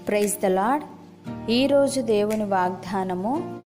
Praise the lord. ఈరోజు దేవుని వాగ్దానము,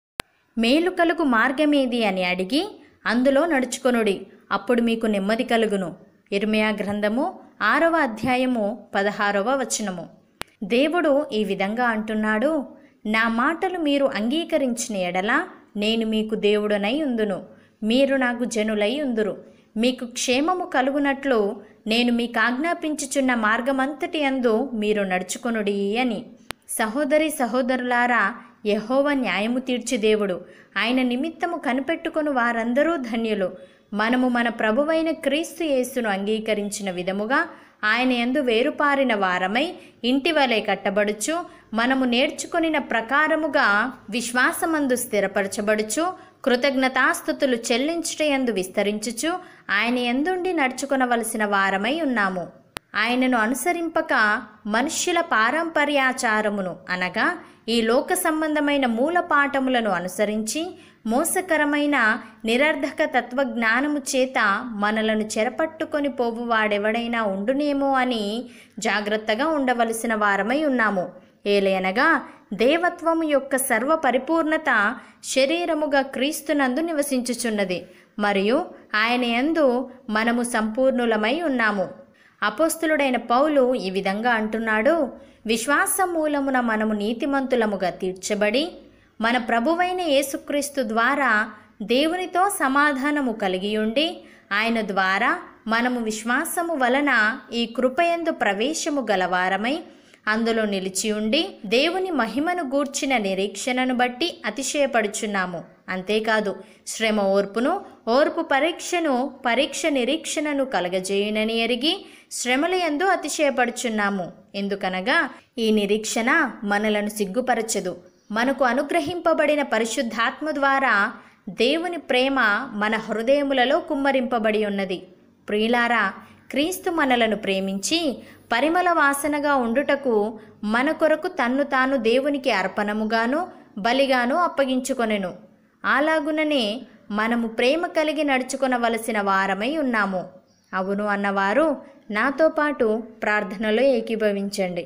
మేలు కలుగు మార్గమేది అని అడిగి అందులో నడుచుకొనుడి, అప్పుడు మీకు నెమ్మది కలుగును. ఇర్మియా గ్రంథము 6వ అధ్యాయము 16వ వచనము. దేవుడు ఈ విధంగా అంటున్నాడు, నా మాటలు మీరు అంగీకరించిన ఎడల నేను మీకు దేవుడనై ఉందును, మీరు నాకు జనులై ఉందురు. మీకు క్షేమము కలుగునట్లు నేను మీకు ఆజ్ఞాపించుచున్న మార్గమంతటి యందు మీరు నడుచుకొనుడి అని. సహోదరి సహోదరులారా, యెహోవా న్యాయము తీర్చి దేవుడు. ఆయన నిమిత్తము కనిపెట్టుకొను వారందరూ ధన్యులు. మనము మన ప్రభువైన క్రీస్తు యేసును అంగీకరించిన విధముగా ఆయన యందు వేరుపారిన వారమై ఇంటివలె కట్టబడుచు, మనము నేర్చుకొనిన ప్రకారముగా విశ్వాసమందు స్థిరపరచబడుచు, కృతజ్ఞతాస్తుతులు చెల్లించుటయందు విస్తరించుచు ఆయన యందుండి నడుచుకొనవలసిన వారమై ఉన్నాము. ఆయనను అనుసరింపక మనుష్యుల పారంపర్యాచారమును అనగా ఈ లోక సంబంధమైన మూల పాఠములను అనుసరించి మోసకరమైన నిరర్ధక తత్వజ్ఞానము చేత మనలను చెరపట్టుకొని పోవువాడెవడైనా ఉండునేమో అని జాగ్రత్తగా ఉండవలసిన వారమై ఉన్నాము. ఏలయనగా దేవత్వము యొక్క సర్వ పరిపూర్ణత శరీరముగా క్రీస్తునందు నివసించుచున్నది, మరియు ఆయన యందు మనము సంపూర్ణులమై ఉన్నాము. అపోస్తులుడైన పౌలు ఈ విధంగా అంటున్నాడు, విశ్వాసం మూలమున మనము నీతిమంతులముగా తీర్చబడి మన ప్రభువైన యేసుక్రీస్తు ద్వారా దేవునితో సమాధానము కలిగి ఉండి, ఆయన ద్వారా మనము విశ్వాసము వలన ఈ కృపయందు ప్రవేశము గలవారమై అందులో నిలిచి ఉండి దేవుని మహిమను గూర్చిన నిరీక్షణను బట్టి అతిశయపడుచున్నాము. అంతేకాదు, శ్రమ ఓర్పును, ఓర్పు పరీక్షను, పరీక్ష నిరీక్షణను కలగజేయునని ఎరిగి శ్రమల యందు అతిశయపడుచున్నాము. ఎందుకనగా ఈ నిరీక్షణ మనలను సిగ్గుపరచదు. మనకు అనుగ్రహింపబడిన పరిశుద్ధాత్మ ద్వారా దేవుని ప్రేమ మన హృదయములలో కుమ్మరింపబడి ఉన్నది. ప్రియులారా, క్రీస్తు మనలను ప్రేమించి పరిమళ వాసనగా ఉండుటకు మన కొరకు తన్ను తాను దేవునికి అర్పణముగాను బలిగాను అప్పగించుకొనెను. అలాగుననే మనము ప్రేమ కలిగి నడుచుకొనవలసిన వారమై ఉన్నాము. అవును అన్నవారు నాతో పాటు ప్రార్థనలో ఏకీభవించండి.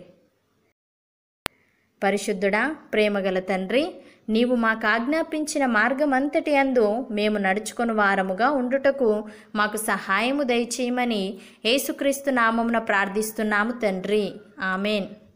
పరిశుద్ధుడా, ప్రేమగల తండ్రి, నీవు మాకు ఆజ్ఞాపించిన మార్గమంతటి యందు మేము నడుచుకొని వారముగా ఉండుటకు మాకు సహాయము దయచేయమని యేసుక్రీస్తు నామమున ప్రార్థిస్తున్నాము తండ్రి. ఆమెన్.